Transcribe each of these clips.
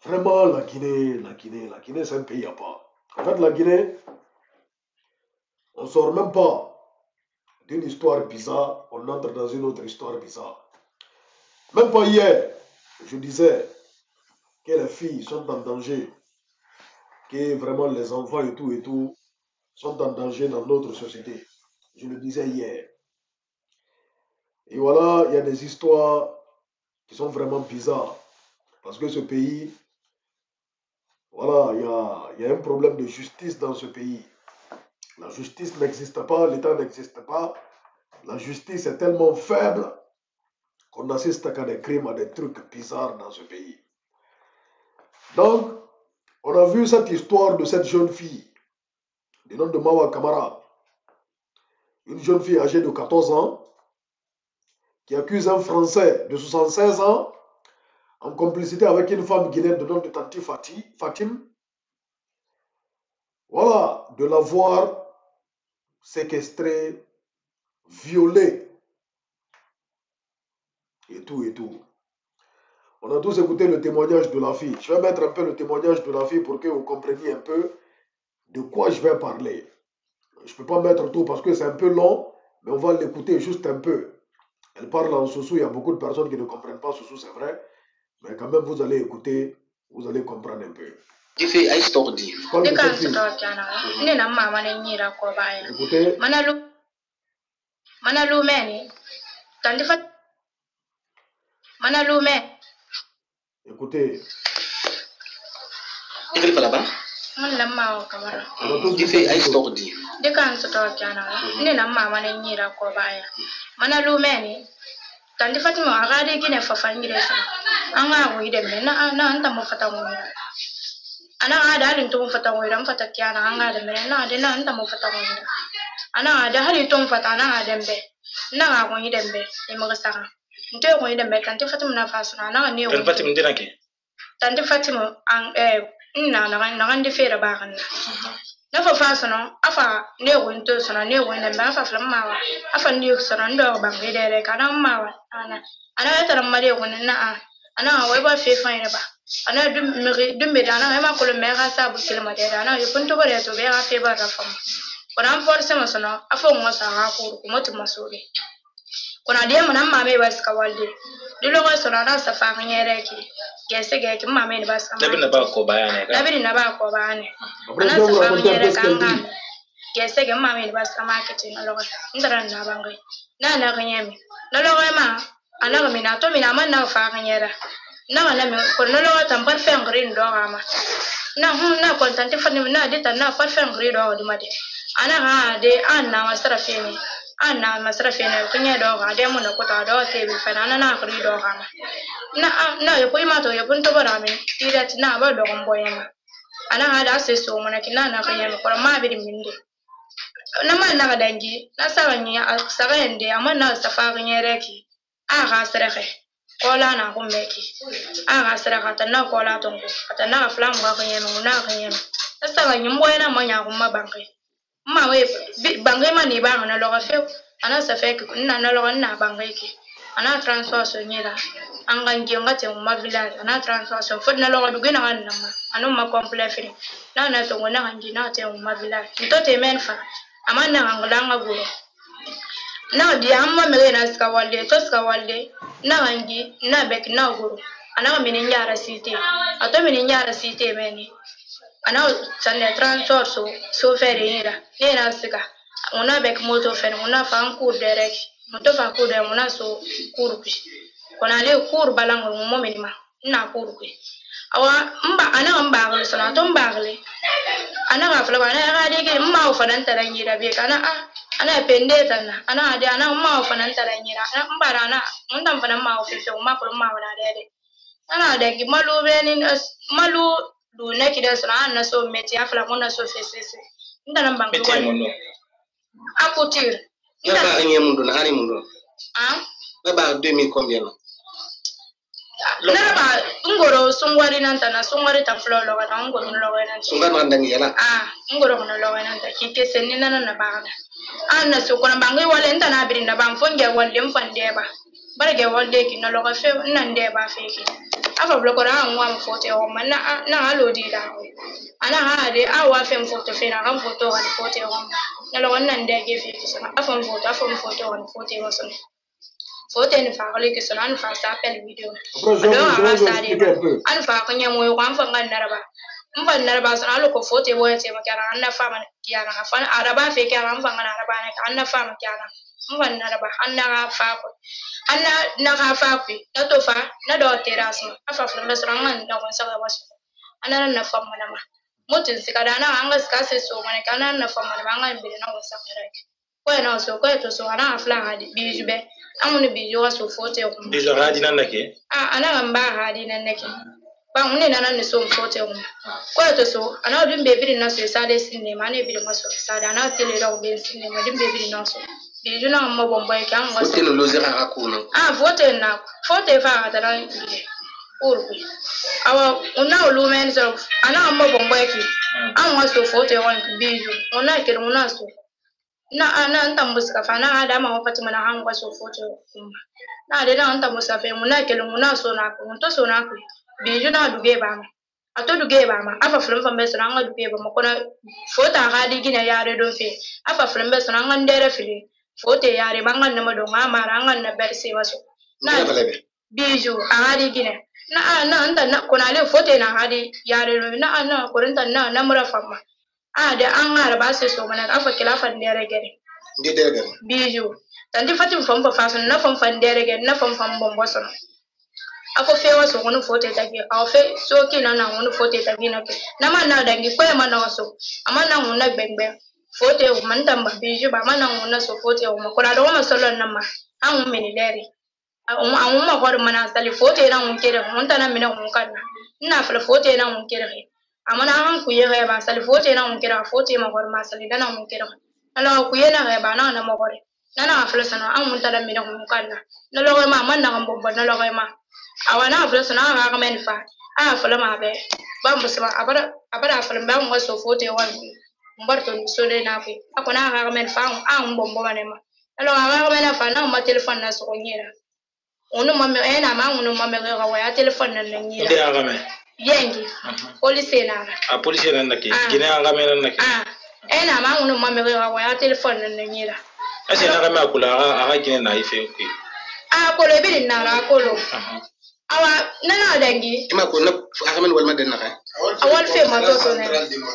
Vraiment, la Guinée, c'est un pays à part. En fait, la Guinée, on ne sort même pas d'une histoire bizarre, on entre dans une autre histoire bizarre. Même pas hier, je disais que les filles sont en danger, que vraiment les enfants et tout sont en danger dans notre société. Je le disais hier. Et voilà, il y a des histoires qui sont vraiment bizarres. Parce que ce pays, voilà, il y a un problème de justice dans ce pays. La justice n'existe pas, l'État n'existe pas. La justice est tellement faible qu'on assiste à des crimes, à des trucs bizarres dans ce pays. Donc, on a vu cette histoire de cette jeune fille, du nom de Mawa Kamara, une jeune fille âgée de 14 ans, qui accuse un Français de 76 ans en complicité avec une femme guinéenne de nom de Tanti Fatim, voilà, de l'avoir séquestrée, violée, et tout. On a tous écouté le témoignage de la fille. Je vais mettre un peu le témoignage de la fille pour que vous compreniez un peu de quoi je vais parler. Je ne peux pas mettre tout parce que c'est un peu long, mais on va l'écouter juste un peu. Elle parle en Soussou, il y a beaucoup de personnes qui ne comprennent pas Soussou, c'est vrai. Mais quand même, vous allez écouter, vous allez comprendre un peu. Écoutez. Écoutez. Mun lamma kamara dife ay stordi de kan so to kana ne na mama ne nyira ko baya mana lumeni tandi fatima agade gine fa fangire sa anga wo ide me na anta mo fata mo ana ada halin to fata mo ram fata kana anga de me na de na anta mo fata mo ana ada halin to fata na adembe na ga ko ide be e mo sa nte ko ide be tandi fatima na fa sa na ne wo fatima ndinake tandi fatima an na de fera bagan na fa fa sono afa ne wonto sono ne wonde ba fa flamma afa ne sono ndo bangi dere kana mawa ana tara mari wona na ana wai ba fe fa ina ba ana dum be dana ma ko le mera sabu kilma de dana yo punto bare to be ga fe ba ra fam kona forse ma sono afa mo sa ha ko ko motu masuri kona de mana mame ba ska walde dilo ga sono na safa ngere ki gese ga ki mame ni ba ska labin ba ko bayane ana safa ngere kan gese ga mame ni ba ska marketing lo ga ndara na bangai na ganyemi lo ma ana ga mina to mina man na fa ngere na mi ko lo tambar fe ngri ndo ga ma na kontante fa ni na de ta na fa fe ngri do di made ana ga de ana wasara fe ni ana masrafina kunya do ga de mun ko ta do te bi fana na kri do ga na yo ko ma to yo punto bara mi tira tina ba do ngbo yema ana ha da se so mun kina na kanya ko ma bi minde na ma na ga dangi na sa ga nya sa ga ende amma na sa fa ga nyere ki a ga srexe ko la na ko meki a ga srexa ta na ko la to ko ta na flam ga nyeme na ga nyeme sa ga nyimbo na ma nya ko ma bangi ma we bangai mani ba na lo fe ana sa fe ku na lo na bangai ki ana transfer so nyira anga ngiyo ngate mu village ana transfer so fod na lo du gina na ma anu ma complete fini na to ngona ngi na te mu village to te men fa amana ngala ngaguro na di amma me na ska walde na ngi na bek na guro ana mi ni nyara cité ato mi ni nyara cité meni ana sande transfer so fere ira ne na sika ona bek moto fere ona fa en cours direct moto fa cours de ona so cours bi kona le cours balango mo menima na cours bi awa mba gele sona to mba gele ana ga fala bana ga de ke mma o fa dan taranyira be kana ana pende tana ana de ana mma o fa dan taranyira ana mba rana mun dan fa mma o fe o ma ko mma wala de ana de ki malu be ni malu du neki da sona na so meti afla mona so fesese ndana bangu wani akutir ya ba anye mundu na hani mundu ba 2000 combien na ba ngoro sungwari nanta na sungwari ta flo lo ga ngoro no lo ga sungwari manda ngi yala ngoro no lo ga nanta kike senni na ba na so ko na bangu wale ndana birinda ban fonge wale mfande ba barge wale ki no lo ga fe nan de ba fe ki afa blokora an wa foto o man na alo di da ana ha de a wa fem foto fe na kan foto wa foto o na lo nan de ge fi so afa foto wa foto o so foto ni fa kale ke so an fa sa pel video do a sa de an fa kan ya mo kan fa ngan naraba mfa naraba so alo ko foto bo ya te ma kara an na fa ma kiara fa araba fe kara mfa ngan araba ne kan na fa ma kiara mfa naraba an na fa ko anna na ka fa ku na to fa na do terasma afa flam restaurant na kon sa ba so anana na fa mana ma motin sikada na anga ska se so mana kana na fa mana anga bi na kon sa kare ko na so ko to so ana afla hadi bi jube amune bi yo so fote ko bi zo hadi nan nake ana gamba hadi nan nake ba mun na nan so fote ko to so ana dum be bi na so sa de sinema ne bi na so sa da na tele do be sinema dum be bi na so Bijou na mo bomboy kan ngo fote no lozer a kuno fote na fote fa atara urku awa una ulumen so ana mo bomboy ki an ngo so fote won bijou ona ke una so na ana ntambus ka fa na ada ma fatima na an ngo so fote kuma na de na ntambus ka fe una ke una so na ko to so na ko bijou na duge ba ma ato duge ba ma afa fulum fa be so na ngo duge ba ma ko na fote ga di gina yare do fe afa fulum be so na ngo ndere fili fote yare bangan na mado mara ngan na berse waso na biju ahadi gine na anta na konale fote na hadi yare na korinta na namura fama da an ngara ba se so mana afa kilafa ndere gere ndere biju tandi fatim fam fa faso na fam fan ndere gere na fam bombo so afo fe waso kono fote tagi aw fe so ki na wono fote tagi na ke na man na dangi ko ma na waso amana wona gbengbe fote o man tamba biju ba mana ngona so fote o makora do ma solo na ma an meni leri an ma hor mana sali fote na un kere on tana mina on kana ina fala fote na un kere amana an ku ye ba sali fote na un kere fote ma hor ma sali dana un kere ala ku ye na ba na ma hor na fala sana an mun tana mina on kana na lo ma man na ngombo na lo ma awana fala sana ga ga men fa a fala ma be ba mu sama abara fala ba ngo so fote wa mbarto so de na fi akona ga men fa an bombo manema alo ga men fa na ma telephone na so nyira onu ma me na ma onu ma me ga wa telephone na nyira de ga men yengi police na a police na nake gine ga men nake na ma onu ma me ga wa telephone na nyira ase na ga ma kula ga gine na ife ku ko le bi na ra ko lo awa nana dangi ima ko na agamen wal maden na awal fe ma to so ne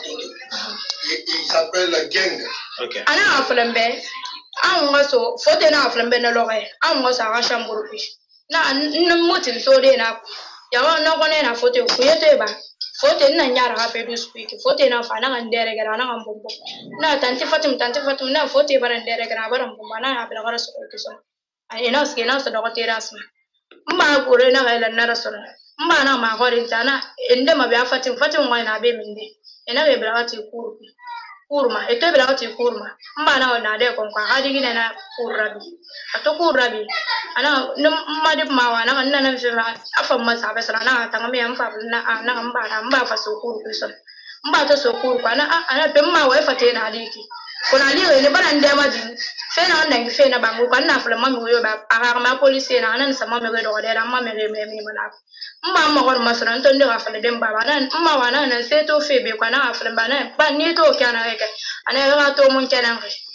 il s'appelle la gang. Okay. Ana aflembe an ngaso fote na aflembe na loge an ngaso a shamburu bi na mutin so de na ya wa na kone na fote ku yeto ba fote na nyara ha fe do speak fote na fa na ndere gara na ngombo na tanti fatim na fote bara ndere gara bara mbomba na abla gara so ko so ai na ske na so do terasma mba gore na ga na rasul mba na ma gore tana inde ma ba fatim wa na be minde ina be bla ati kurma ete bla ati kurma mba na de kon kwa hadi gina na kurabi ato kurabi ana mma de ma wa na na fe ma afa ma sa be sara na tanga me amfa na mba fa so kurku so mba to so kurku ana be ma wa fa te na aliki kona liyo ne bana ndema di fe na ndangi fe na bangu kwa na fula mami yo ba aga ma police na nan sama me do de ma me me mana mma ma gor masara nto ndo afale dem baba nan mma wana na se to fe be kwa na afale bana ba ni to kana reke ana ga to mun kenan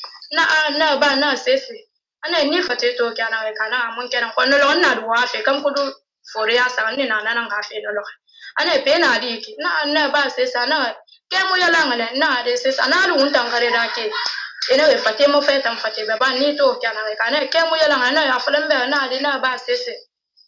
na ba na se fe ana ni fate to kana reke na mun kenan kwa no na do wa fe kam kudu fore ya sa ni na nan ga fe do lo ana pe na di ki na ba se sa na ke mo yala ngale na de se sa na lu untan kare da ke ina we fate mo fe tam fate be ba ni to kana reke ana ke mo yala ngale na afale be na de na ba se se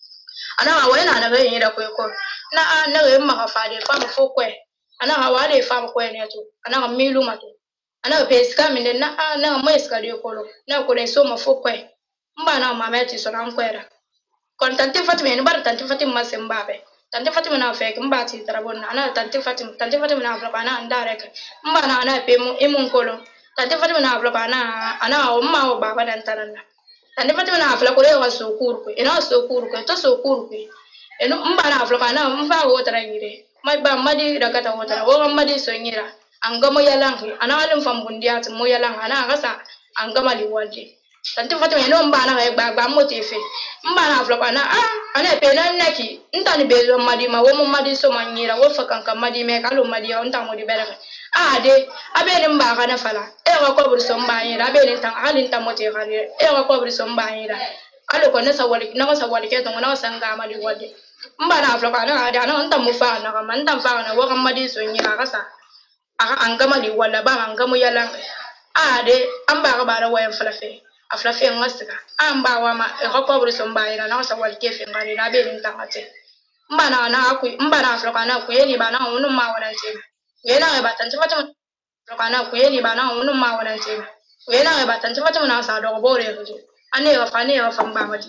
ana wa ina na ga yin da ko na ga ma ka fa de fa mo fo kwe ana ga wa de fa mo kwe ne to ana ga milu ma to ana pe ska mi na mo ska de ko lo na ko ne so mo fo kwe mba na ma me ti so na kwera kon tante fatima ni bar tante fatima ma se mbabe tante fatima na fe mba ti tarabon na tante fatima na afla na ndare ka mba na pe mo imun ko lo tante fatima na afla na ana o ma o baba dan tanana tante fatima na afla ko le ga so kurku ina so kurku to so kurku eno mba na afla na mfa wo tara ngire mai ba madi rakata wo tara wo madi so ngira angamo yalang ana alim fam bundiat mo yalang ana gasa angama liwalje tanti Fatima no mbana ga gba motife mbana afloka na ana pe na neki ntani bezo madi ma wo madi so manyira wo fakanka madi me kalo madi on ta modi bere de abeni mba kana fala ga ko bur so mba yira abeni tan halin ta moti gari ga ko bur so mba yira alo ko na sawali ke to na sanga madi wode mbana afloka na ada na nta mufa na kama nta fa na wo madi so nyira kasa angama li wala ba angamu yala de amba ga bara wayan falafe aflafe ngasiga amba wa ma e ko bur so mba yira na sawali ke fe ngari na abeni ntangate mbana na aku mbana afloka na ku yeli bana unu ma wala ntima yena ba tanti Fatima lokana ku yeli bana unu ma wala ntima yena ba tanti Fatima na sa do bore ko ane ga fa mba madi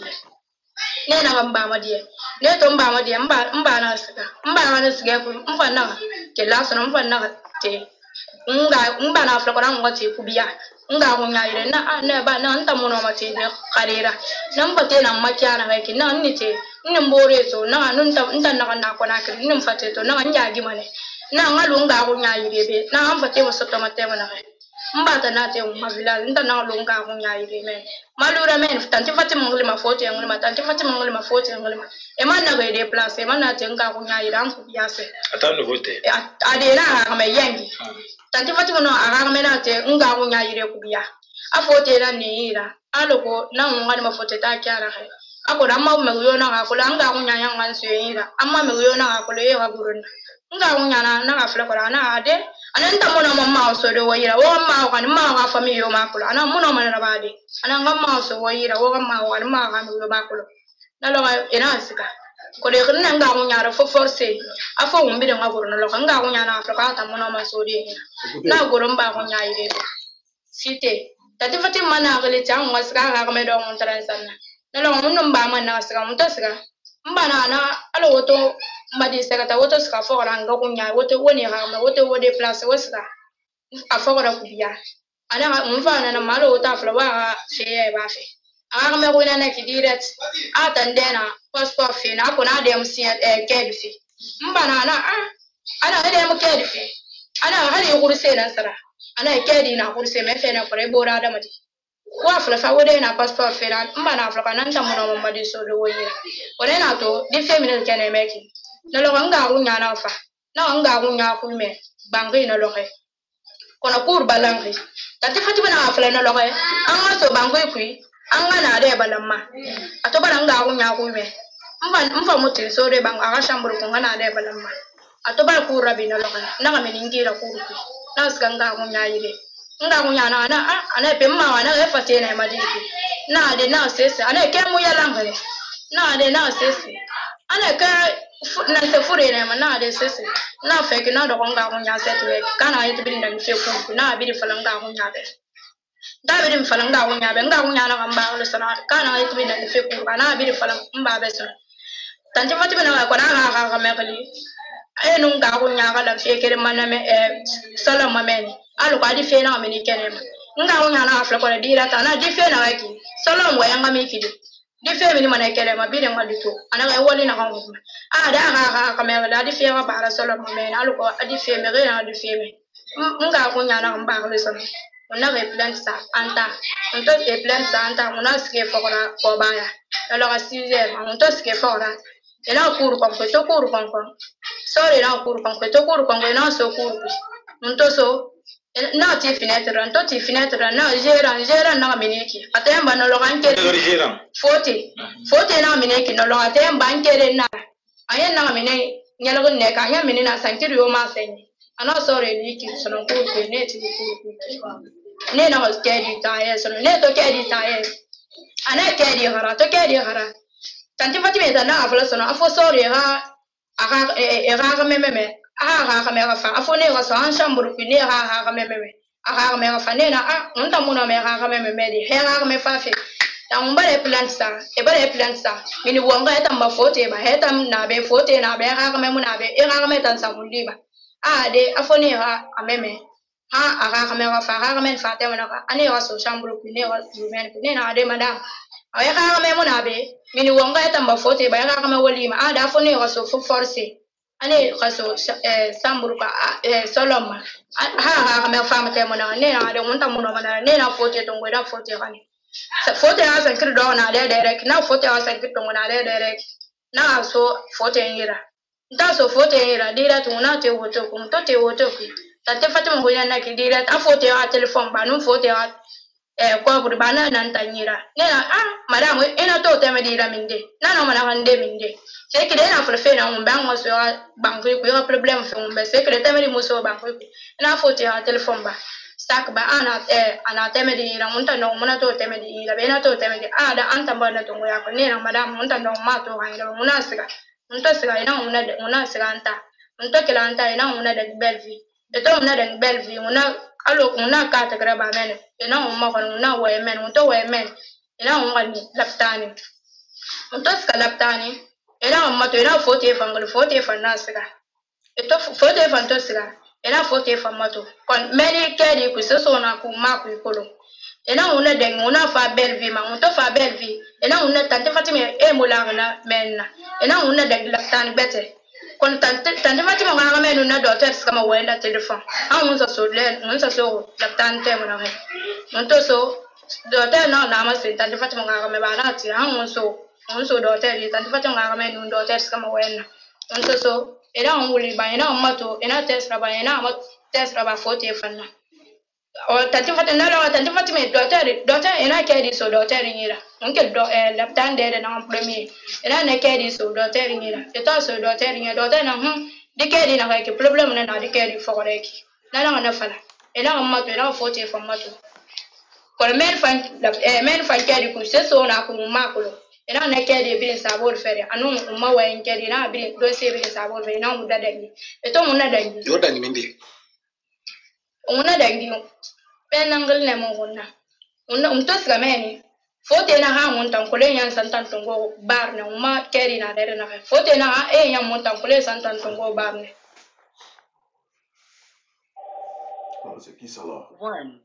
ne na mba madi ne to mba madi mba na siga ku mfa na ke la so mfa na te mba na afloka na ngoti ku biya nga ko nyaire na ne ba na nta muno mate ne karira nan bate na makiya na kai na nite nin bore so na nun ta na ko na kiri nin fate to na nya gi mane na ngalu nga ko nyaire be na am fate mo soto mate mo na kai mbata na te ma vila nta na lu nga ko nyaire me malura men tanti fate mo ngli ma foto ngli ma tanti fate mo ngli ma foto ngli ma e man na be de place e man na te nga ko nyaire am ku biase atanu vote ade na me yangi tanti Fatima no aga mena te nga ko nyaire ku biya afote na niira aloko na ngani mafote ta kyara kai ako da ma me yo na ko la nga ko nyanya ngan so yira amma me yo na ko le yo gurun nga ko nyana na afla ko na ade anan ta mono mamma so do yira wo ma ko ni ma ga fami yo ma ko ana mono man na bade anan ngamma so yira wo ma ko ni ma ga mi yo ba ko na lo ina sika ko de kan nga ko nyara fo force afo umbi de ngaguru na lo nga ko nyana afla ka ta mono ma so de na gurun ba ko nyaire site tati Fatima na gele tan wasga ga me do mon transanna na lo mun ba man na sga mun tasga mbana na alo woto mbadi sga ta woto ska fo ranga kunya woto woni ha me woto wode place wasga afo ra kubiya ana mun fa na malo wota fla wa fe ba fe aga me wona na kidiret atandena passport fe na ko na dem si kedfi mbana na ana ede mu kedfi ana hali kurse na sara ana kedi na kurse me fe na kore bora da mati wa fla fa wode na passport fe na mbana fla kana nta muno mambadi so do woyira ore na to di feminine kene meki na lo nga gunya na fa na nga gunya ku me bangi na lo he kono kur balangi tati Fatima na fla na lo he an so bangi ku an na de balamma ato bana nga gunya ku me mfa muti so de bang aga shamburu ko ngana de balamma ato bana ku rabi na lo he na ga meningira ku ku na sganga gunya yire nga gunya na ana pe ma wana e fate na madiki na de na sese ana ke mu ya langale na de na sese ana ka na se fure na na de sese na fe ke na do nga gunya setwe kana yitu bi ndan fe ku na bi falanga gunya be da bi falanga gunya be nga gunya na gamba lo sana kana yitu bi ndan fe ku kana bi falanga mba be so tanti Fatima na ko na ga me kali ay nun ga gunya ga la fe ke man me salama men alu ka di fe na me ni kenema nga gunya na afla ko dira ta na di fe na waki salam wa yanga mi kidi di fe mi mana kelema bi de ngalito ana ga woli na ga nguma da ga ka me la di fe ga bara salam men alu ko di fe me ga di fe me nga gunya na mba ga le so na ga plan sa anta onto e plan sa anta mona ske fora ko baya alors à 6h onto ske fora ela kuru kon ko to kuru kon kon sorry na kuru kon ko to kuru kon ko na so kuru onto so na ti fenêtre onto ti fenêtre na gera na miniki atemba no lo kan kere fote na miniki no lo atemba kere na ayen na miniki nyalo ne ka nya minina santiri yo ma senyi ana sorry ni ki so no kuru ko ne ti kuru ne na was kedi ta yes no ne to kedi ta yes ana kedi hara to kedi hara tanti Fatima ta na afla so no afo sorry ha aga meme aga me fa afo ne ga so an shamburu ku ne aga meme aga me fa ne na nta muno me aga meme di he aga me fa fe ta mbare plant sa mini wonga eta mba fote ba heta na be fote na be aga me muna be aga me tan sa mundi ba de afo ne ha ameme aga me fa aga me fa te na ani ga so shamburu ku ne ga rumen ku ne na de madam ay aga me muna be mini wonga eta mba fote ba aga me woli ma da afo ne ga so force ane kaso samburu ka soloma ha me fama te mona ne na de monta mono mana ne na fote to ngwe da fote kani Fote a sankir do na de direct na fote a sankir to na de direct na so fote yira nta so fote yira direct una te woto ko to te woto ko tante fatima ko yana ki direct a fote a telephone ba no fote a ko bur ba na nan tanyira ne na madam ina to te me dira minde na no mana hande minde se ki de na fle fe na mo ban mo so banko ko yo problem fe mo be se ki de te me mo so banko ko na fote a telephone ba sak ba ana temedi na munta no muna to temedi la bena to temedi ada anta bana to ya ko ne na madam munta no ma to ha ina muna siga munta siga ina muna siga anta munta kila anta ina muna da belvi e to muna da belvi muna alo muna ka ta graba men ina muna ko muna wa men munta wa men ina muna ni laptani munta siga laptani ina muna to ina fote fangal fote fanna siga e to fote fanto siga ina fote famato kon meli kedi ku so na ku ma ku ikolo ina una den una fa belvi ma unto fa belvi ina una tante fatima e mola na menna ina una den laptani bete kon tante fatima ga menu na doctor kama wenda telephone an unsa so le unsa so laptani te mona he unto so doctor na ma se tante fatima ga me ba na ti an unso doctor tante fatima ga menu doctor kama wenda unto so ina wuli ba ina mato ina tesra ba ina ma tesra ba fote fanna o tante fatima na tante fatima docteur ina kedi so docteur ngira onke do laptan de na premier ina ne kedi so docteur ngira eto so docteur ngira docteur na de kedi na ke problem na de kedi foreki na fala ina mato ina fote fanna mato ko men fan kedi ku so na ku makulo ina na kedi bin sabor fere anu umma wa en kedi na bin do se bin sabor fere na mu dadangi eto mu na dangi yo dangi mindi una dangi ben nangal ne mo gonna una tos gameni fote na ha mun tan kule yan santan tongo bar na umma kedi na dere na fote na ha yan mun tan kule santan tongo bar ne c'est qui ça là? One.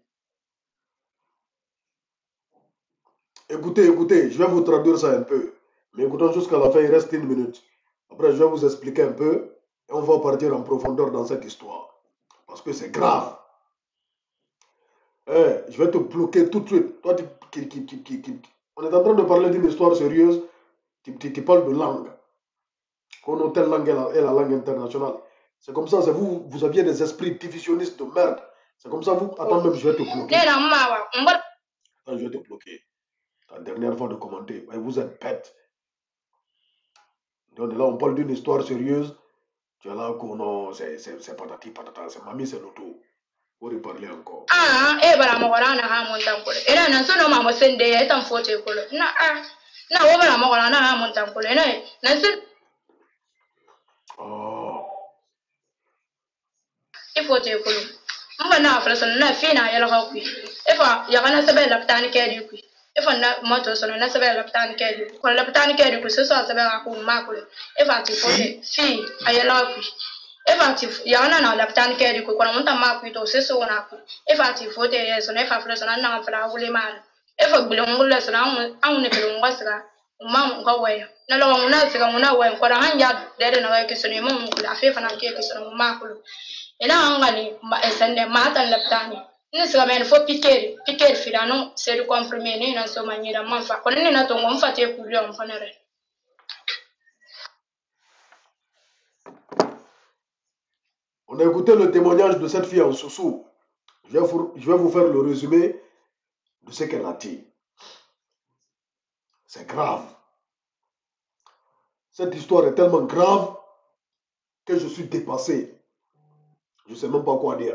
Écoutez, je vais vous traduire ça un peu. Mais écoutons jusqu'à la fin, il reste 1 minute. Après, je vais vous expliquer un peu et on va partir en profondeur dans cette histoire. Parce que c'est grave. Je vais te bloquer tout de suite. Toi, on est en train de parler d'une histoire sérieuse. Tu parles de langue. Qu'on telle langue est la langue internationale. C'est comme ça, c'est vous aviez des esprits divisionnistes de merde. C'est comme ça, vous. Attends, même, je vais te bloquer. Attends, je vais te bloquer. La dernière fois de commenter. Vous êtes bête. Donc là, on parle d'une histoire sérieuse. Tu es là, non, c'est patati patata. C'est mamie, c'est l'auto. Faut reparler encore. Bara mogora na ha mun tan kule ina nan so no ma mo sende ya tan fote kule na wo bara mogora na ha mun tan kule ina nan so fote kule mba na afla na fina ya la ku ifa ya kana sabe laptani kedi ku ifa na moto so na sabe laptani kedi ko laptani kedi ku so sabe ku ma kule ifa ti fote fi ayala ku effective ya na laptani kedi ko kono monta ma ku to seso na ku effective fote yeso na fa fleso na na fla wule mal effa gbule ngulle so na an ne bele ngwasira ma ngo we na lo nguna siga nguna we ko ran ya dede na ke so ne mun ku la fe fa na ke so ma ku ina ngani ma esende ma tan laptani ni siga men fo piquer filano c'est du comprimer ni na so manyira man fa ko ni na to ngom fa te ku le on fa ne re. On a écouté le témoignage de cette fille en Soussou. Je vais vous faire le résumé de ce qu'elle a dit. C'est grave. Cette histoire est tellement grave que je suis dépassé. Je ne sais même pas quoi dire.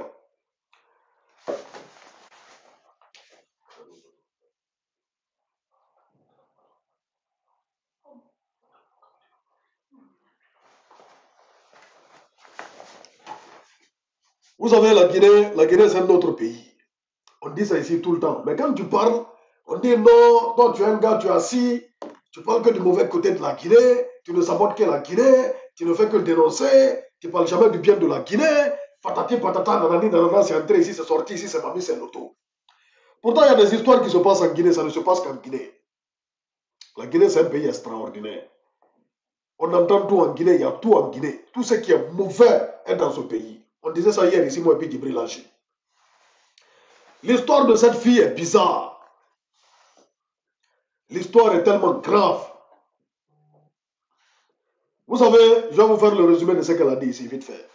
Vous savez, la Guinée c'est un autre pays. On dit ça ici tout le temps. Mais quand tu parles, on dit non, toi tu es un gars, tu es assis, tu parles que du mauvais côté de la Guinée, tu ne sabotes que la Guinée, tu ne fais que dénoncer, tu ne parles jamais du bien de la Guinée, patati patata, nanani, nanana, c'est entré ici, c'est sorti ici, c'est mamie, c'est l'auto. Pourtant, il y a des histoires qui se passent en Guinée, ça ne se passe qu'en Guinée. La Guinée, c'est un pays extraordinaire. On entend tout en Guinée, il y a tout en Guinée. Tout ce qui est mauvais est dans ce pays. On disait ça hier ici, moi et puis Djibril Lachi. L'histoire de cette fille est bizarre. L'histoire est tellement grave. Vous savez, je vais vous faire le résumé de ce qu'elle a dit ici, vite fait.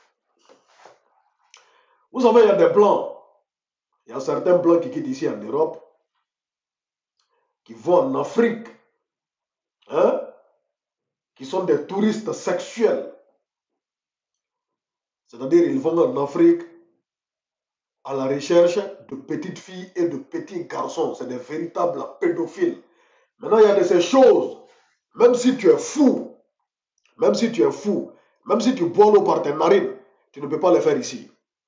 Vous savez, il y a des plans. Il y a certains plans qui quittent ici en Europe, qui vont en Afrique, hein, qui sont des touristes sexuels. C'est-à-dire, ils vont en Afrique à la recherche de petites filles et de petits garçons. C'est des véritables pédophiles. Maintenant, il y a de ces choses, même si tu es fou, même si tu bois l'eau par tes narines, tu ne peux pas les faire ici.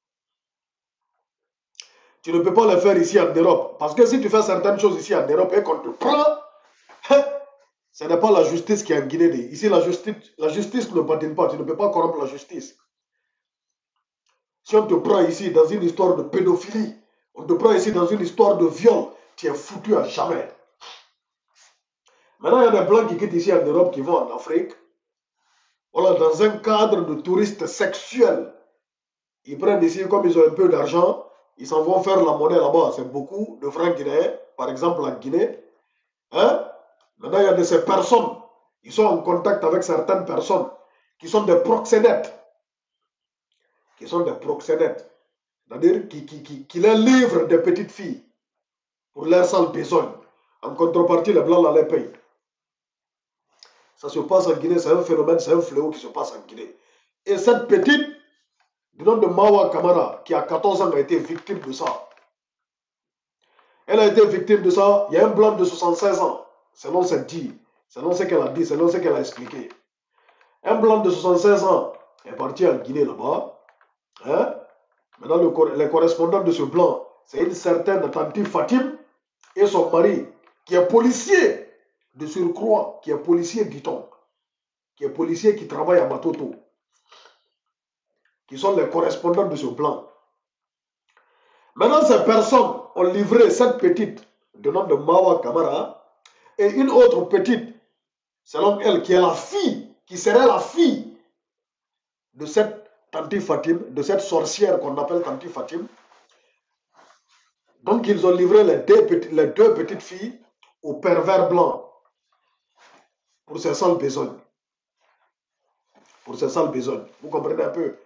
Tu ne peux pas les faire ici en Europe. Parce que si tu fais certaines choses ici en Europe et qu'on te prend, ce n'est pas la justice qui est en Guinée. Ici, la justice ne patine pas. Tu ne peux pas corrompre la justice. Si on te prend ici dans une histoire de pédophilie, on te prend ici dans une histoire de viol, tu es foutu à jamais. Maintenant, il y a des blancs qui quittent ici en Europe, qui vont en Afrique. Voilà, dans un cadre de touristes sexuels. Ils prennent ici, comme ils ont un peu d'argent, ils s'en vont faire la monnaie là-bas. C'est beaucoup de francs guinéens, par exemple en Guinée. Hein? Maintenant, il y a de ces personnes, ils sont en contact avec certaines personnes qui sont des proxénètes. C'est-à-dire qui leur livrent des petites filles pour leur sale besogne. En contrepartie, les blancs les payent. Ça se passe en Guinée, c'est un phénomène, c'est un fléau qui se passe en Guinée. Et cette petite, du nom de Mawa Kamara, qui a 14 ans, a été victime de ça. Elle a été victime de ça. Il y a un blanc de 76 ans, selon ce qu'elle a dit, selon ce qu'elle a expliqué. Un blanc de 76 ans est parti en Guinée là-bas. Hein? Maintenant, les correspondants de ce blanc, c'est une certaine tante Fatim et son mari, qui est policier de surcroît, qui est policier, dit-on, qui est policier qui travaille à Matoto, qui sont les correspondants de ce blanc. Maintenant, ces personnes ont livré cette petite, de nom de Mawa Kamara, et une autre petite, selon elle, qui est la fille, qui serait la fille de cette tante Fatim, de cette sorcière qu'on appelle tante Fatim. Donc, ils ont livré les deux petites filles au pervers blanc pour ses sales besognes. Pour ses sales besognes. Vous comprenez un peu?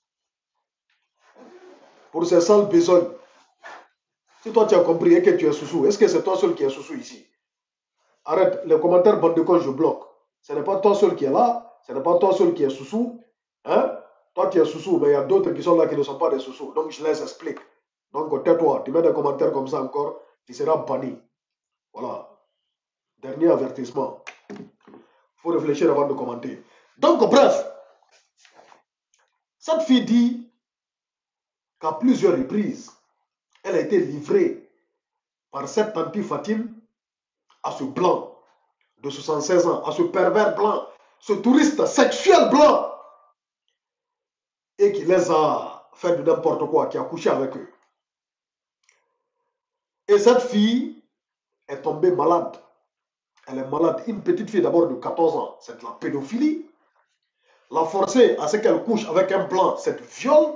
Pour ses sales besognes. Si toi tu as compris et que tu es sous-sous, est-ce que c'est toi seul qui es sous-sous ici? Arrête, les commentaires bande de con, je bloque. Ce n'est pas toi seul qui est là, ce n'est pas toi seul qui est sous-sous. Hein? Toi tu es sous-sous, mais il y a d'autres qui sont là qui ne sont pas des sous-sous. Donc je les explique. Donc tais-toi, tu mets des commentaires comme ça encore, tu seras banni. Voilà. Dernier avertissement. Il faut réfléchir avant de commenter. Donc bref, cette fille dit qu'à plusieurs reprises, elle a été livrée par cette tante Fatim à ce blanc de 76 ans, à ce pervers blanc, ce touriste sexuel blanc, et qui les a fait de n'importe quoi, qui a couché avec eux. Et cette fille est tombée malade. Elle est malade. Une petite fille d'abord de 14 ans, c'est de la pédophilie. La forcer à ce qu'elle couche avec un blanc, c'est du viol.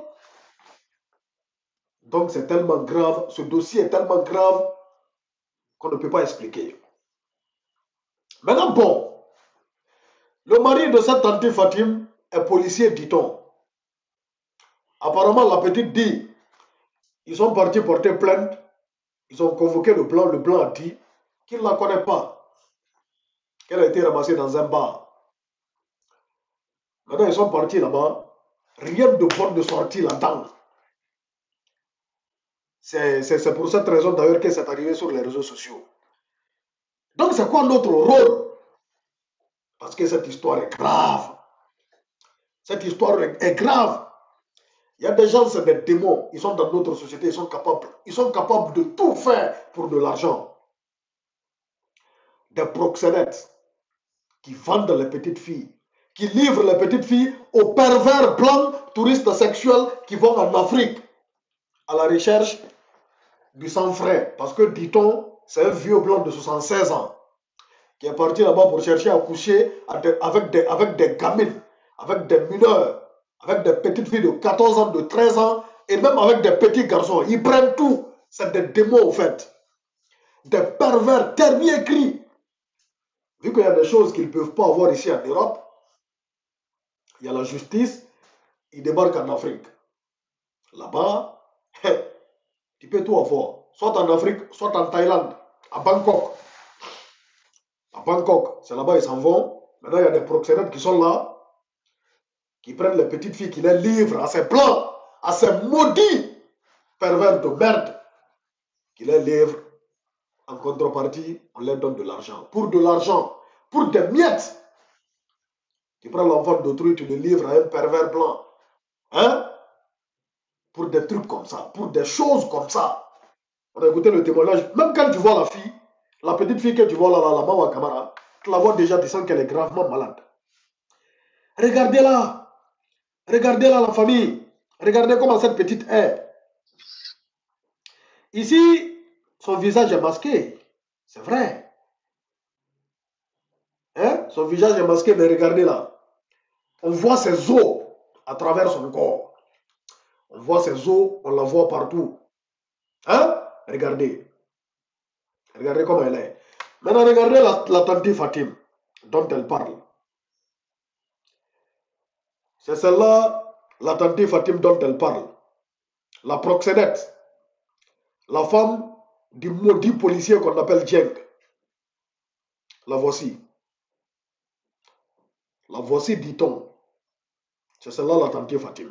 Donc c'est tellement grave, ce dossier est tellement grave qu'on ne peut pas expliquer. Maintenant, bon, le mari de cette tante Fatim est policier, dit-on. Apparemment, la petite dit, ils sont partis porter plainte, ils ont convoqué le blanc a dit qu'il ne la connaît pas, qu'elle a été ramassée dans un bar. Maintenant, ils sont partis là-bas, rien de bon de sortie là-dedans. C'est pour cette raison d'ailleurs que c'est arrivé sur les réseaux sociaux. Donc c'est quoi notre rôle? Parce que cette histoire est grave. Cette histoire est grave. Il y a des gens, c'est des démons. Ils sont dans notre société, ils sont capables de tout faire pour de l'argent. Des proxénètes qui vendent les petites filles, qui livrent les petites filles aux pervers blancs, touristes sexuels qui vont en Afrique à la recherche du sang frais. Parce que, dit-on, c'est un vieux blanc de 76 ans qui est parti là-bas pour chercher à coucher avec des gamines, avec des mineurs, avec des petites filles de 14 ans, de 13 ans, et même avec des petits garçons. Ils prennent tout. C'est des démons, au fait. Des pervers, termiers cris. vu qu'il y a des choses qu'ils ne peuvent pas avoir ici en Europe, il y a la justice, ils débarquent en Afrique. Là-bas, tu peux tout avoir. Soit en Afrique, soit en Thaïlande, à Bangkok. À Bangkok, c'est là-bas ils s'en vont. Maintenant, il y a des proxénètes qui sont là, qui prennent les petites filles qui les livrent à ces blancs, à ces maudits pervers de merde, qui les livrent. En contrepartie, on leur donne de l'argent. Pour de l'argent, pour des miettes. Tu prends l'enfant d'autrui, tu le livres à un pervers blanc. Hein? Pour des trucs comme ça, pour des choses comme ça. On a écouté le témoignage. Même quand tu vois la fille, la petite fille que tu vois là, la Mawa Kamara, tu la vois déjà, tu sens qu'elle est gravement malade. Regardez-la. Regardez-la, la famille. Regardez comment cette petite est. Ici, son visage est masqué. C'est vrai. Hein? Son visage est masqué, mais regardez là. On voit ses os à travers son corps. On voit ses os, on la voit partout. Hein? Regardez. Regardez comment elle est. Maintenant, regardez la tante Fatim dont elle parle. C'est celle-là, la tante Fatim dont elle parle. La proxénète. La femme du maudit policier qu'on appelle Djeng. La voici. La voici, dit-on. C'est celle-là, la tante Fatim.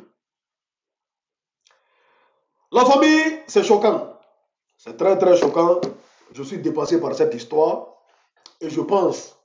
La famille, c'est choquant. C'est très très choquant. Je suis dépassé par cette histoire. Et je pense,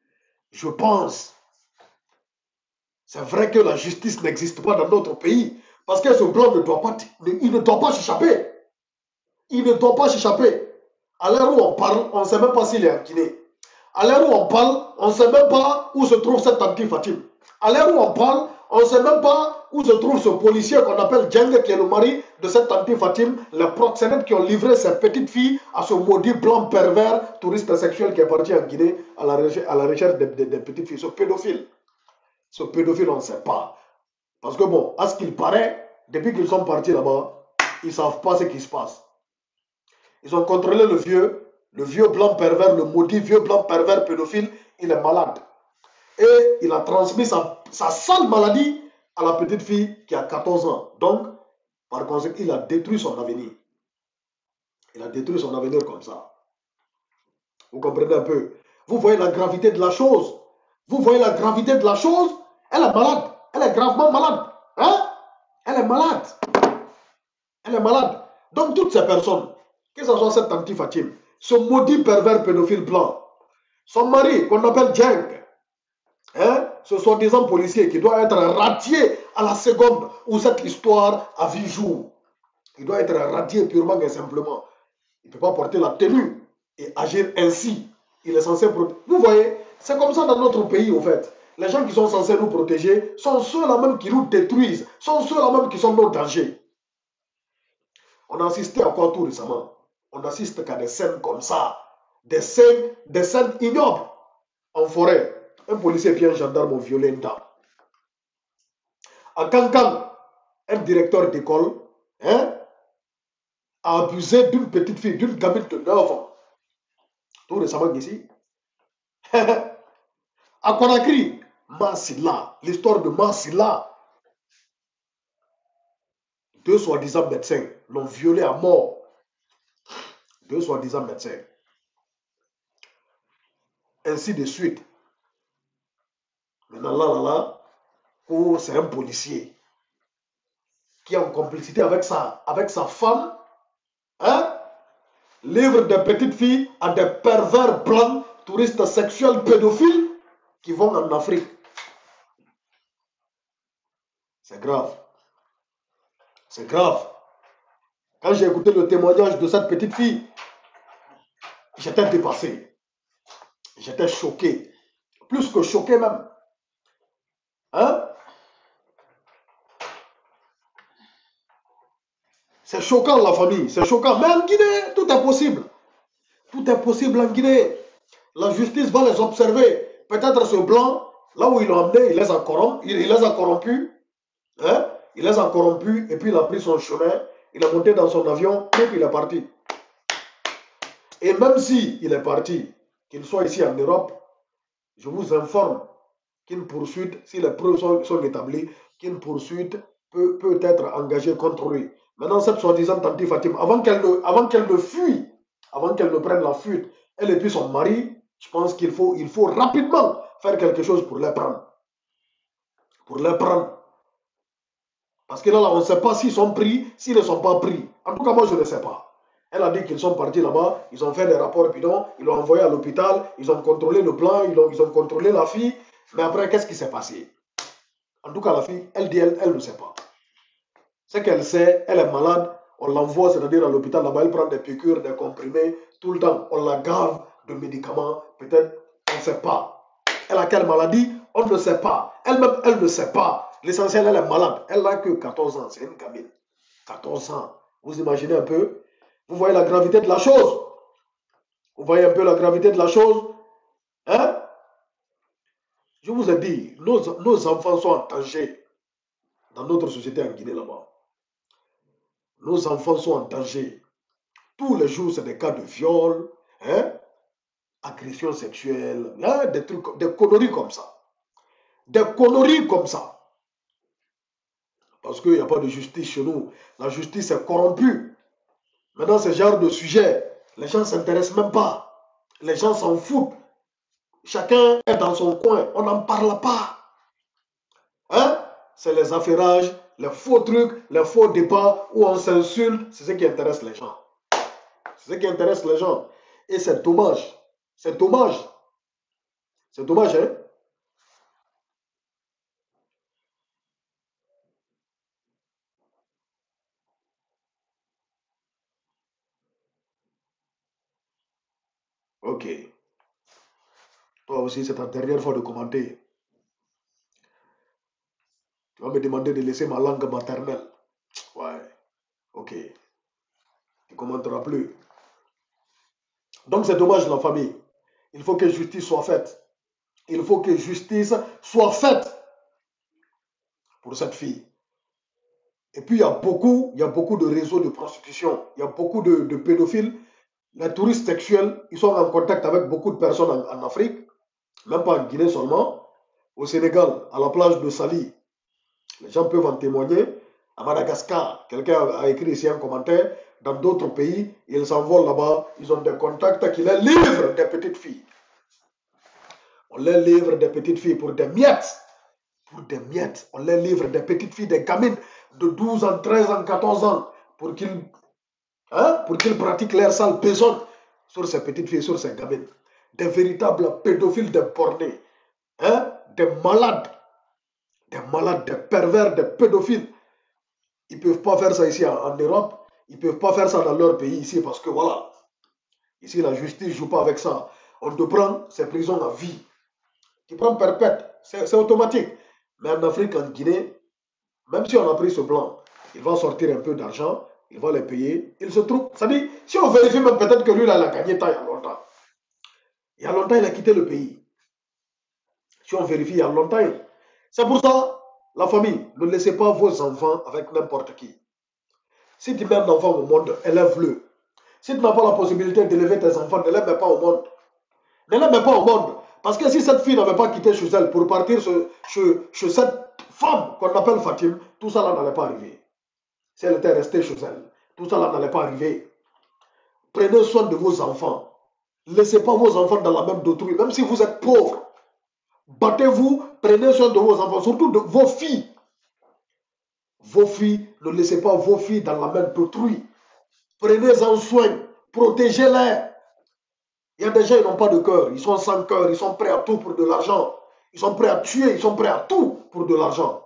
c'est vrai que la justice n'existe pas dans notre pays. Parce que ce blanc ne doit pas, il ne doit pas s'échapper. Il ne doit pas s'échapper. À l'heure où on parle, on ne sait même pas s'il est en Guinée. À l'heure où on parle, on ne sait même pas où se trouve cette tante Fatim. À l'heure où on parle, on ne sait même pas où se trouve ce policier qu'on appelle Djeng, qui est le mari de cette tante Fatim, les proxénètes qui ont livré ces petites filles à ce maudit blanc pervers, touriste sexuel qui est parti en Guinée à la recherche des petites filles. Ce pédophile, on ne sait pas. Parce que bon, à ce qu'il paraît, depuis qu'ils sont partis là-bas, ils ne savent pas ce qui se passe. Ils ont contrôlé le vieux blanc pervers, le maudit vieux blanc pervers pédophile, il est malade. Et il a transmis sa sale maladie à la petite fille qui a 14 ans. Donc, par conséquent, il a détruit son avenir. Il a détruit son avenir comme ça. Vous comprenez un peu? Vous voyez la gravité de la chose? Vous voyez la gravité de la chose? Elle est malade. Elle est gravement malade. Hein? Elle est malade. Elle est malade. Donc, toutes ces personnes, que ce soit cette tante Fatim, ce maudit pervers pédophile blanc, son mari, qu'on appelle Djeng, hein, ce soi-disant policier qui doit être radié à la seconde où cette histoire a vu jour. Il doit être radié purement et simplement. Il ne peut pas porter la tenue et agir ainsi. Il est censé protéger. Vous voyez, c'est comme ça dans notre pays, au fait. Les gens qui sont censés nous protéger sont ceux-là même qui nous détruisent, sont ceux-là même qui sont nos dangers. On a assisté à quoi tout récemment? On assiste qu'à des scènes comme ça. Des scènes ignobles. En forêt, un policier puis un gendarme ont violé une dame. À Kankan, un directeur d'école, hein, a abusé d'une petite fille, d'une gamine de 9 ans. Tout récemment ici. À Conakry, Massila, l'histoire de Massila. 2 soi-disant médecins l'ont violé à mort. 2 soi-disant médecins. Ainsi de suite. Maintenant, là, oh, c'est un policier qui est en complicité avec sa femme, hein, livre des petites filles à des pervers blancs, touristes sexuels, pédophiles, qui vont en Afrique. C'est grave. C'est grave. Quand j'ai écouté le témoignage de cette petite fille, j'étais dépassé. J'étais choqué. Plus que choqué même. Hein? C'est choquant la famille, c'est choquant. Mais en Guinée, tout est possible. Tout est possible en Guinée. La justice va les observer. Peut-être ce blanc, là où ils l'ont amené, il les a corrompus. Hein? Il les a corrompus et puis il a pris son chemin. Il est monté dans son avion et puis il est parti. Et même si il est parti, qu'il soit ici en Europe, Je vous informe qu'une poursuite, si les preuves sont établies, qu'une poursuite peut être engagée contre lui. Maintenant, cette soi-disant tante Fatim, avant qu'elle ne fuit, avant qu'elle ne prenne la fuite, elle et puis son mari, je pense qu'il faut rapidement faire quelque chose pour les prendre. Pour les prendre. Parce que là, on ne sait pas s'ils sont pris, s'ils ne sont pas pris. En tout cas, moi, je ne sais pas. Elle a dit qu'ils sont partis là-bas, ils ont fait des rapports bidons, ils l'ont envoyé à l'hôpital, ils ont contrôlé le plan, ils ont contrôlé la fille. Mais après, qu'est-ce qui s'est passé? En tout cas, la fille, elle dit, elle ne sait pas. Ce qu'elle sait, elle est malade, on l'envoie, c'est-à-dire à l'hôpital là-bas, elle prend des piqûres, des comprimés, tout le temps, on la gave de médicaments, peut-être, on ne sait pas. Elle a quelle maladie? On ne sait pas. Elle-même, elle ne sait pas. L'essentiel, elle est malade. Elle n'a que 14 ans, c'est une gamine. 14 ans. Vous imaginez un peu? Vous voyez la gravité de la chose? Vous voyez un peu la gravité de la chose? Hein? Je vous ai dit, nos enfants sont en danger dans notre société en Guinée là-bas. Nos enfants sont en danger. Tous les jours, c'est des cas de viol, hein? Agression sexuelle, hein? Des trucs, des conneries comme ça. Des conneries comme ça. Parce qu'il n'y a pas de justice chez nous. La justice est corrompue. Maintenant, ce genre de sujet, les gens ne s'intéressent même pas. Les gens s'en foutent. Chacun est dans son coin. On n'en parle pas. Hein? C'est les affairages, les faux trucs, les faux débats où on s'insulte. C'est ce qui intéresse les gens. C'est ce qui intéresse les gens. Et c'est dommage. C'est dommage. C'est dommage, hein? Ok. Toi aussi, c'est ta dernière fois de commenter. Tu vas me demander de laisser ma langue maternelle. Ouais. Ok. Tu ne commenteras plus. Donc c'est dommage la famille. Il faut que justice soit faite. Il faut que justice soit faite pour cette fille. Et puis il y a beaucoup de réseaux de prostitution. Il y a beaucoup de pédophiles. Les touristes sexuels, ils sont en contact avec beaucoup de personnes en Afrique. Même pas en Guinée seulement. Au Sénégal, à la plage de Sali. Les gens peuvent en témoigner. À Madagascar, quelqu'un a écrit ici un commentaire. Dans d'autres pays, ils s'envolent là-bas. Ils ont des contacts qui les livrent des petites filles. On les livre des petites filles pour des miettes. Pour des miettes. On les livre des petites filles, des gamines de 12 ans, 13 ans, 14 ans. Pour qu'ils pratiquent leur sale besogne sur ces petites filles, sur ces gamines. Des véritables pédophiles, des bornés. Hein? Des malades, des pervers, des pédophiles. Ils ne peuvent pas faire ça ici en Europe. Ils ne peuvent pas faire ça dans leur pays ici parce que voilà. Ici, la justice ne joue pas avec ça. On te prend, c'est prison à vie. Tu prends perpète, c'est automatique. Mais en Afrique, en Guinée, même si on a pris ce blanc, il va sortir un peu d'argent, il va les payer. Il se trouve, ça dit, si on vérifie même peut-être que lui, là, il a gagné tant il y a longtemps. Il y a longtemps, il a quitté le pays. Si on vérifie, il y a longtemps. C'est pour ça, la famille, ne laissez pas vos enfants avec n'importe qui. Si tu mets un enfant au monde, élève-le. Si tu n'as pas la possibilité d'élever tes enfants, ne les mets pas au monde. Ne les mets pas au monde. Parce que si cette fille n'avait pas quitté chez elle pour partir chez cette femme qu'on appelle Fatim, tout ça là n'allait pas arriver. Si elle était restée chez elle, tout ça là n'allait pas arriver. Prenez soin de vos enfants. Laissez pas vos enfants dans la main d'autrui, même si vous êtes pauvre. Battez-vous, prenez soin de vos enfants, surtout de vos filles. Vos filles, ne laissez pas vos filles dans la main d'autrui. Prenez-en soin, protégez-les. Il y a des gens qui n'ont pas de cœur, ils sont sans cœur, ils sont prêts à tout pour de l'argent. Ils sont prêts à tuer, ils sont prêts à tout pour de l'argent.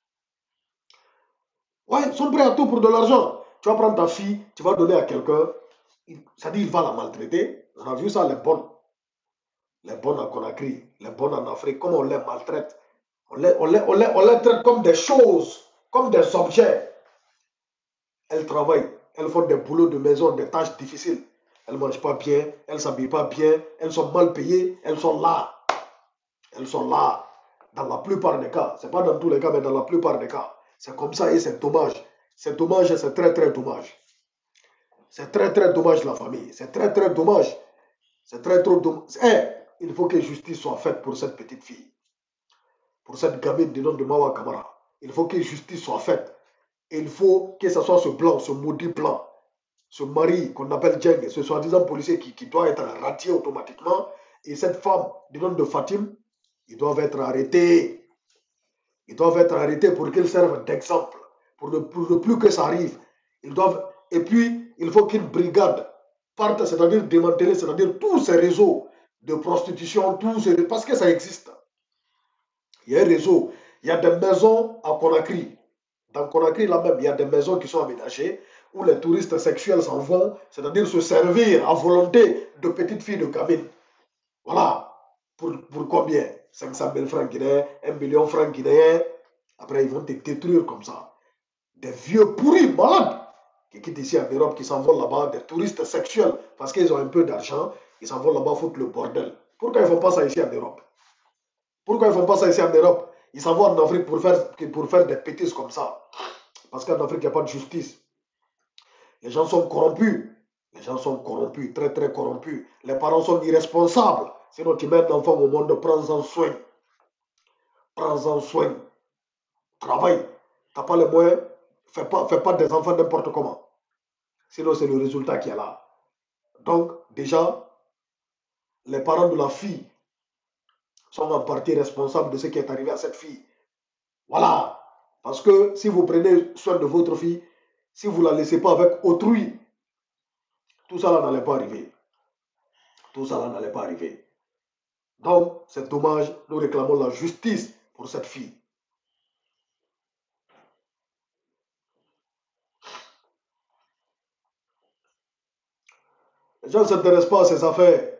Ouais, ils sont prêts à tout pour de l'argent. Tu vas prendre ta fille, tu vas donner à quelqu'un, ça dit il va la maltraiter. On a vu ça, les bonnes. Les bonnes à Conakry, les bonnes en Afrique, comment on les maltraite. On les traite comme des choses, comme des objets. Elles travaillent, elles font des boulots de maison, des tâches difficiles. Elles ne mangent pas bien, elles ne s'habillent pas bien, elles sont mal payées, elles sont là. Elles sont là. Dans la plupart des cas, ce n'est pas dans tous les cas, mais dans la plupart des cas. C'est comme ça et c'est dommage. C'est dommage et c'est très très dommage. C'est très très dommage la famille. C'est très très dommage. C'est très trop dommage. Hey, il faut que justice soit faite pour cette petite fille. Pour cette gamine du nom de Mawa Kamara. Il faut que justice soit faite. Et il faut que ce soit ce blanc, ce maudit blanc, ce mari qu'on appelle Djeng, ce soi-disant policier qui doit être radié automatiquement. Et cette femme du nom de Fatim, ils doivent être arrêtés. Ils doivent être arrêtés pour qu'ils servent d'exemple. Pour ne plus que ça arrive. Ils doivent... Et puis, il faut qu'une brigade parte, c'est-à-dire démanteler, c'est-à-dire tous ces réseaux de prostitution, parce que ça existe. Il y a un réseau, il y a des maisons à Conakry. Dans Conakry, là même, il y a des maisons qui sont aménagées où les touristes sexuels s'en vont, c'est-à-dire se servir à volonté de petites filles de cabine. Voilà. Pour combien? 500 000 francs guinéens, 1 million de francs guinéens. Après, ils vont te détruire comme ça. Des vieux pourris, malades, qui quittent ici en Europe, qui s'en vont là-bas, des touristes sexuels, parce qu'ils ont un peu d'argent, ils s'en vont là-bas foutre le bordel. Pourquoi ils ne font pas ça ici en Europe? Pourquoi ils ne font pas ça ici en Europe? Ils s'en vont en Afrique pour faire des bêtises comme ça. Parce qu'en Afrique, il n'y a pas de justice. Les gens sont corrompus. Les gens sont corrompus, très très corrompus. Les parents sont irresponsables. Sinon, tu mets un enfant au monde, prends-en soin. Prends-en soin. Travaille. Tu n'as pas les moyens. Fais pas des enfants n'importe comment. Sinon, c'est le résultat qui est là. Donc, déjà, les parents de la fille sont en partie responsables de ce qui est arrivé à cette fille. Voilà. Parce que si vous prenez soin de votre fille, si vous ne la laissez pas avec autrui, tout ça là n'allait pas arriver. Tout ça là n'allait pas arriver. Donc, c'est dommage. Nous réclamons la justice pour cette fille. Les gens ne s'intéressent pas à ces affaires.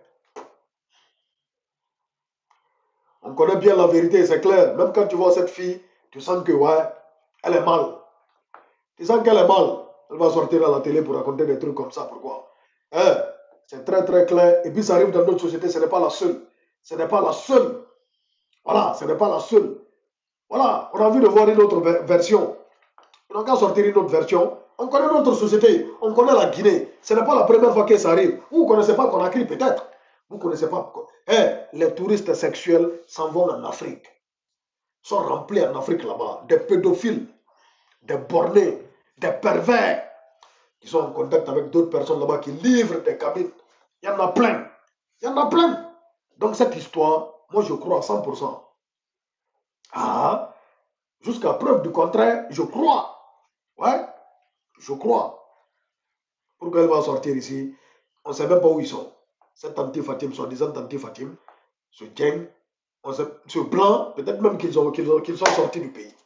On connaît bien la vérité, c'est clair. Même quand tu vois cette fille, tu sens que, ouais, elle est mal. Tu sens qu'elle est mal. Elle va sortir à la télé pour raconter des trucs comme ça. Pourquoi? Hein? C'est très très clair. Et puis ça arrive dans d'autres sociétés, ce n'est pas la seule. Ce n'est pas la seule. Voilà, ce n'est pas la seule. Voilà, on a envie de voir une autre version. On n'a qu'à sortir une autre version. On connaît notre société, on connaît la Guinée. Ce n'est pas la première fois que ça arrive. Vous ne connaissez pas Conakry peut-être. Vous ne connaissez pas. Les touristes sexuels s'en vont en Afrique. Sont remplis en Afrique là-bas. Des pédophiles, des bornés, des pervers qui sont en contact avec d'autres personnes là-bas qui livrent des cabines. Il y en a plein. Il y en a plein. Donc cette histoire, moi je crois à 100%. Ah, jusqu'à preuve du contraire, je crois. Ouais, je crois. Pourquoi elle va sortir ici? On ne sait même pas où ils sont. Cette tante Fatim, soi-disant tante Fatim, ce gang, ce blanc, peut-être même qu'ils sont sortis du pays.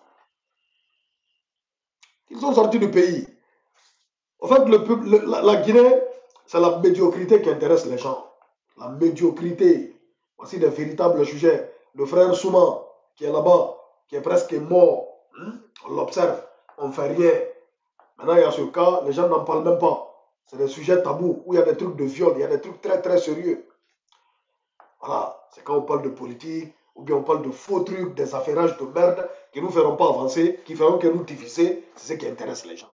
Ils sont sortis du pays. En fait, la Guinée, c'est la médiocrité qui intéresse les gens. La médiocrité. Voici des véritables sujets. Le frère Souma, qui est là-bas, qui est presque mort. On l'observe, on ne fait rien. Maintenant, il y a ce cas, les gens n'en parlent même pas. C'est des sujets tabous, où il y a des trucs de viol, il y a des trucs très très sérieux. Voilà, c'est quand on parle de politique, ou bien on parle de faux trucs, des affairages de merde, qui ne nous feront pas avancer, qui feront que nous diviser, c'est ce qui intéresse les gens.